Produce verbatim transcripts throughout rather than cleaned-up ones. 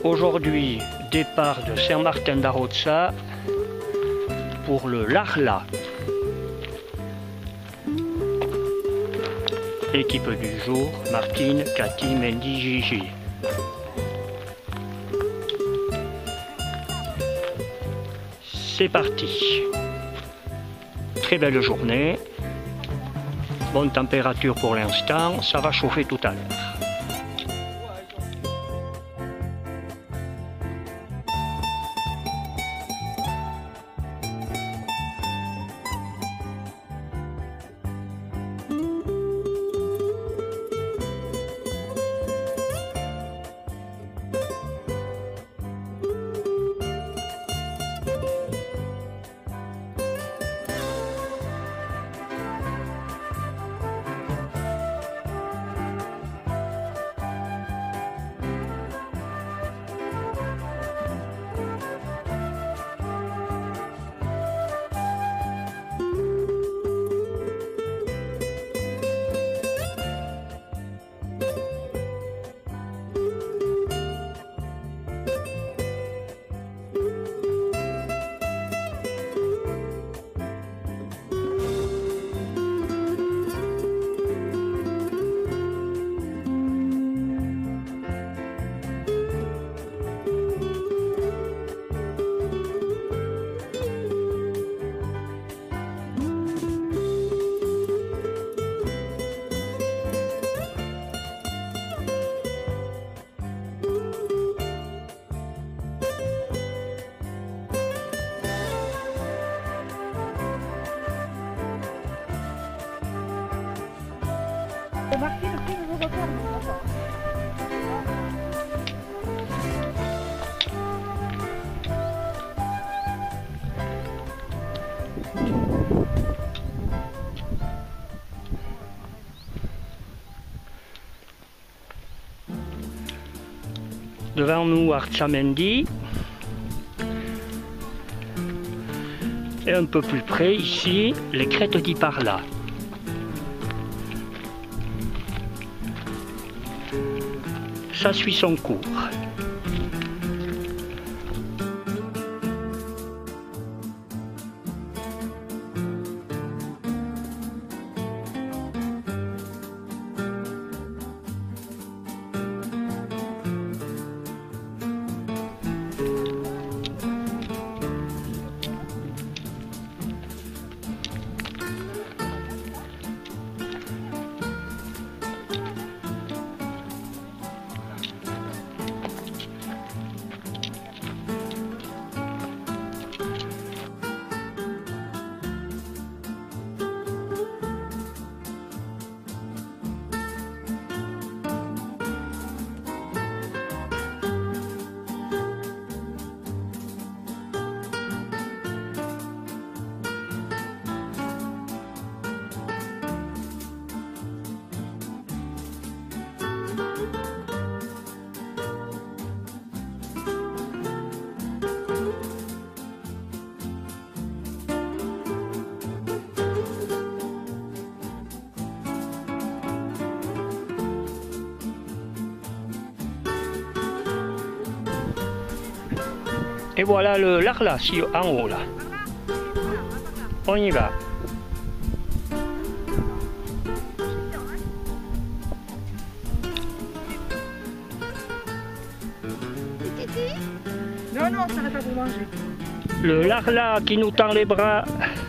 Aujourd'hui, départ de Saint-Martin-d'Arroza pour le Larla. Équipe du jour, Martine, Cathy, Mendy, Gigi. C'est parti. Très belle journée. Bonne température pour l'instant, ça va chauffer tout à l'heure. Marqué le prix de vos records, Devant nous, Arzamendi. Et un peu plus près, ici, les crêtes di Parla. Ça suit son cours. Et voilà le Larla, si en haut là. On y va. Non, non, ça va pas vous manger. Le Larla qui nous tend les bras.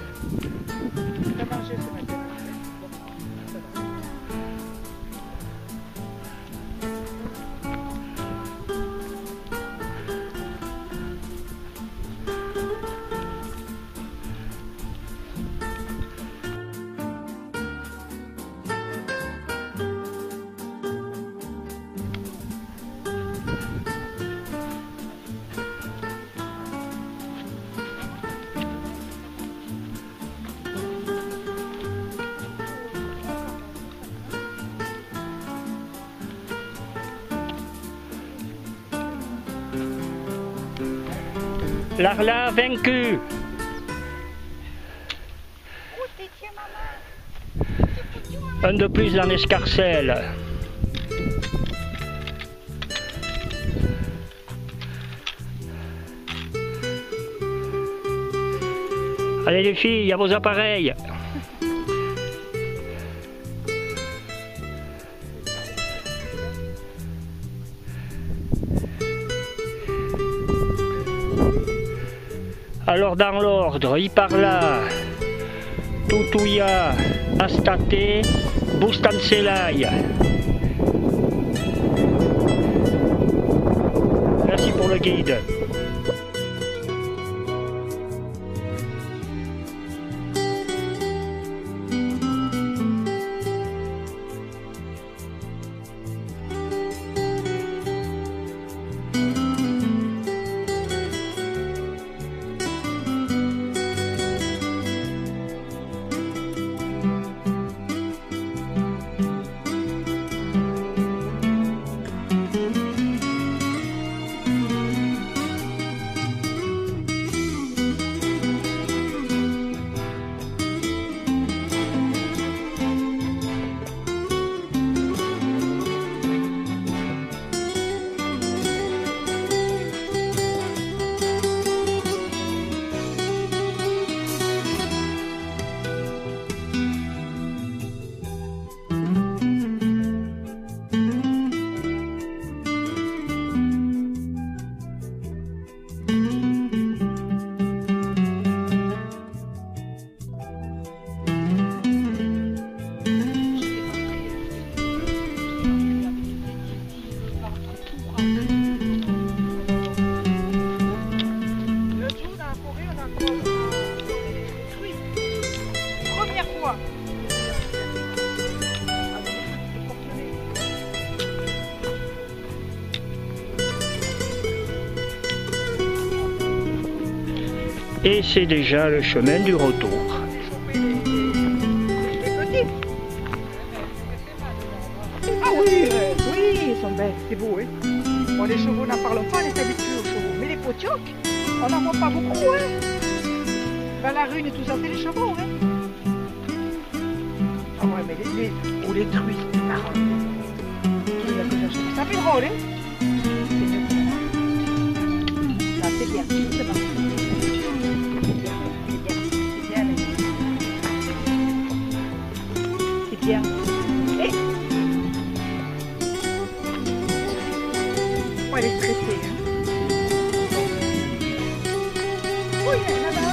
Larla vaincu. Un de plus dans l'escarcelle. Allez les filles, à vos appareils. Alors dans l'ordre, Iparla, Tutuia, Astate, Bustanselai. Merci pour le guide. Et c'est déjà le chemin du retour. Ah oui, euh, oui, ils sont belles, c'est beau, hein. Bon, les chevaux, n'en parlons pas, on est habitués aux chevaux. Mais les potiocs, on n'en voit pas beaucoup, hein. Ben, la rune et tout ça, c'est les chevaux, hein. Ah ouais, mais les, les, ou les truies, ah, ça fait drôle, hein. C'est mieux que ça. Là, c'est bien, c'est bon. Bien. Et... oh, elle est stressée. Hein. Oui, là-bas.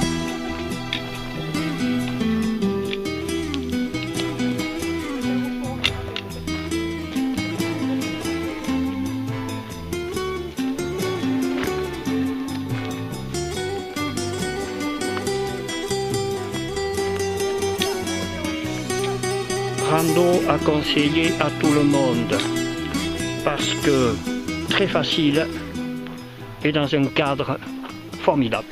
Rando à conseiller à tout le monde parce que très facile et dans un cadre formidable.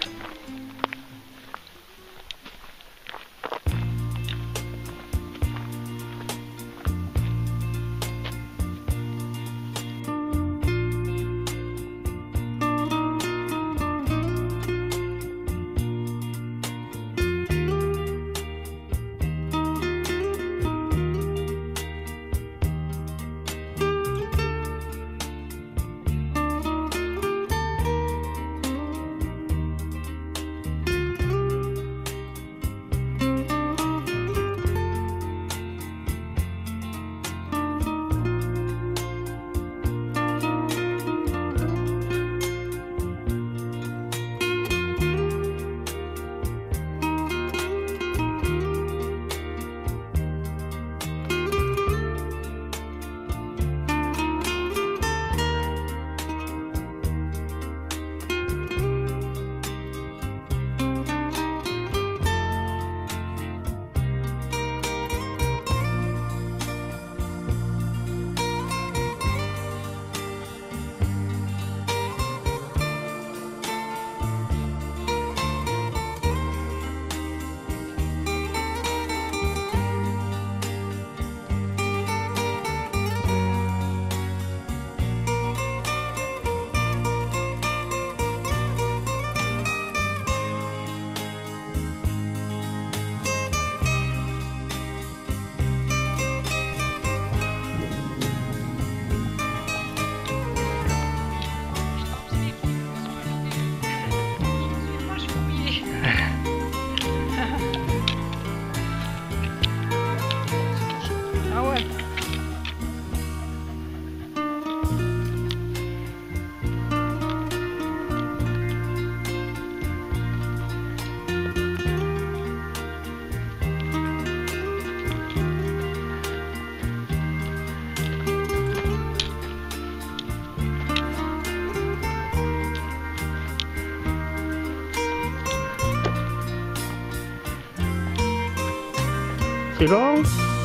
C'est bon?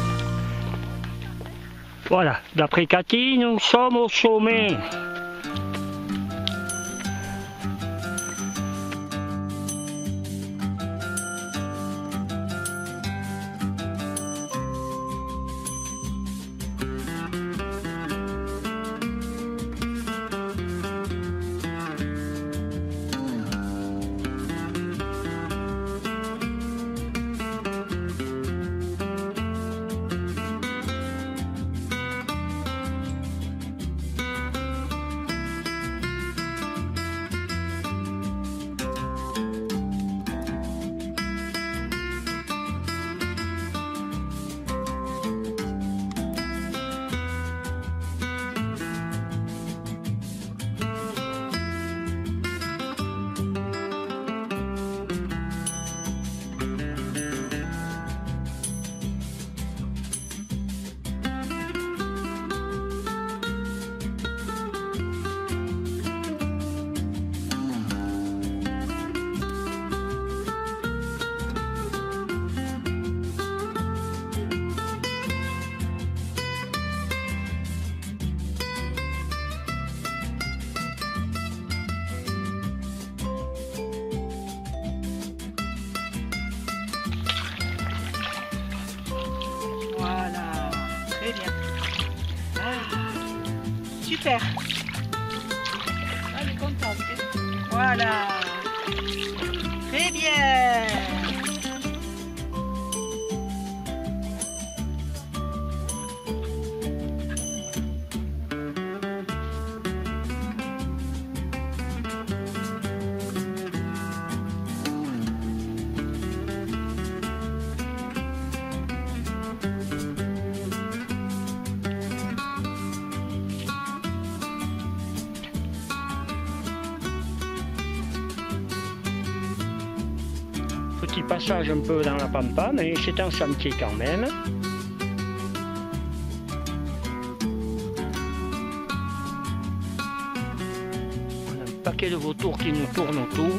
Voilà, d'après Cathy, nous sommes au sommet. Voilà, très bien. Ah, super. Ah, elle est contente. Voilà. Très bien. Petit passage un peu dans la pampa, mais c'est un sentier quand même. On a un paquet de vautours qui nous tournent autour.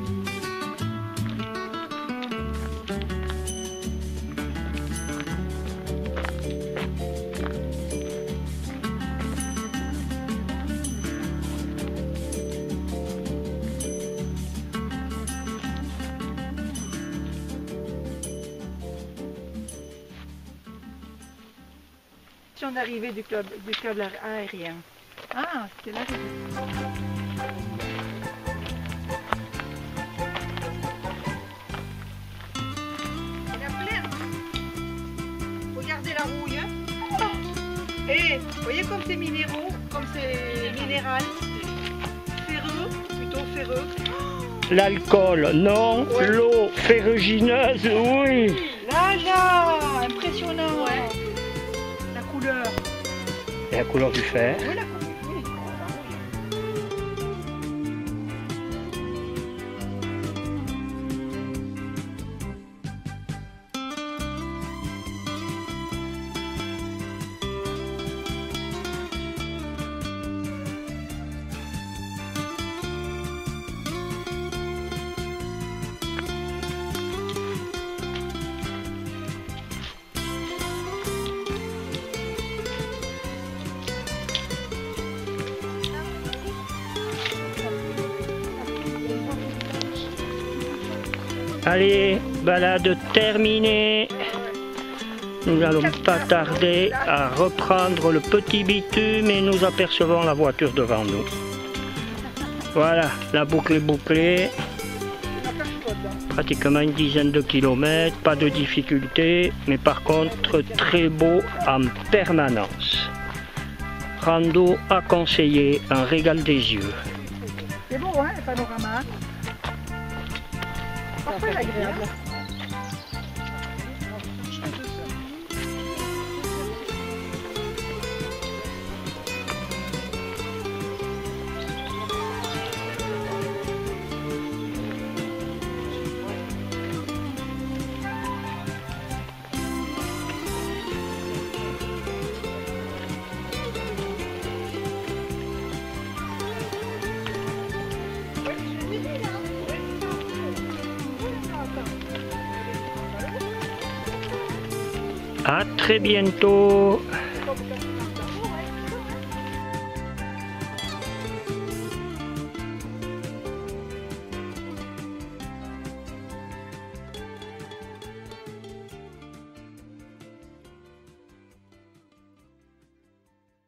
D'arrivée du club, du club aérien. Ah, c'était l'arrivée. Il y a plein. Regardez la rouille. Hein. Et vous voyez comme c'est minéraux, comme c'est minéral, ferreux, plutôt ferreux. L'alcool, non. Ouais. L'eau ferrugineuse, oui. Là, là, impressionnant. Ouais. Couleur. Et la couleur du fer. Oui, la couleur, oui. Allez, balade terminée. Nous n'allons pas tarder à reprendre le petit bitume et nous apercevons la voiture devant nous. Voilà, la boucle est bouclée. Pratiquement une dizaine de kilomètres, pas de difficulté, mais par contre très beau en permanence. Rando à conseiller, un régal des yeux. C'est beau, hein, le panorama. Parfait, agréable. À très bientôt.